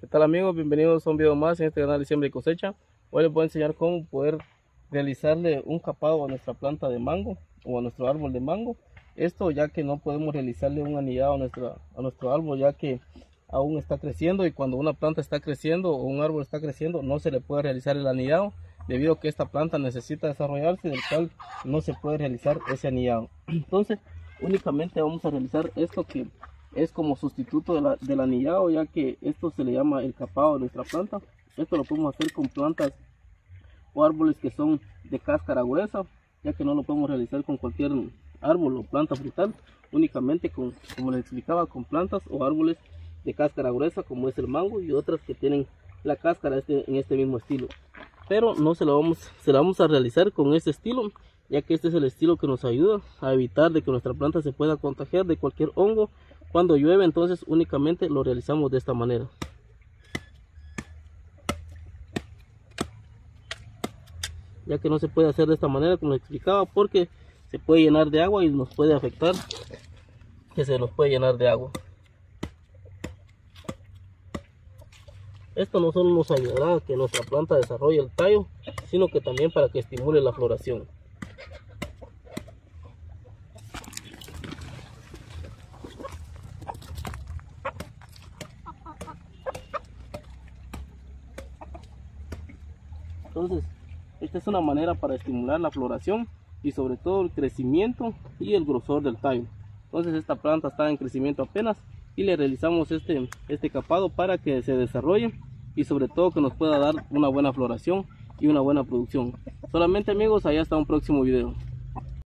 ¿Qué tal amigos? Bienvenidos a un video más en este canal de Siembra y Cosecha. Hoy les voy a enseñar cómo poder realizarle un capado a nuestra planta de mango o a nuestro árbol de mango. Esto ya que no podemos realizarle un anillado a nuestro árbol, ya que aún está creciendo, y cuando una planta está creciendo o un árbol está creciendo no se le puede realizar el anillado debido a que esta planta necesita desarrollarse, del cual no se puede realizar ese anillado. Entonces únicamente vamos a realizar esto, que es como sustituto del anillado, ya que esto se le llama el capado de nuestra planta. Esto lo podemos hacer con plantas o árboles que son de cáscara gruesa, ya que no lo podemos realizar con cualquier árbol o planta frutal, únicamente como les explicaba, con plantas o árboles de cáscara gruesa, como es el mango, y otras que tienen la cáscara en este mismo estilo. Pero no se la vamos a realizar con este estilo, ya que este es el estilo que nos ayuda a evitar de que nuestra planta se pueda contagiar de cualquier hongo cuando llueve. Entonces únicamente lo realizamos de esta manera. Ya que no se puede hacer de esta manera como les explicaba, porque se puede llenar de agua y nos puede afectar que se nos puede llenar de agua. Esto no solo nos ayudará a que nuestra planta desarrolle el tallo, sino que también para que estimule la floración. Entonces, esta es una manera para estimular la floración y sobre todo el crecimiento y el grosor del tallo. Entonces esta planta está en crecimiento apenas y le realizamos este capado para que se desarrolle y sobre todo que nos pueda dar una buena floración y una buena producción. Solamente amigos, allá hasta un próximo video.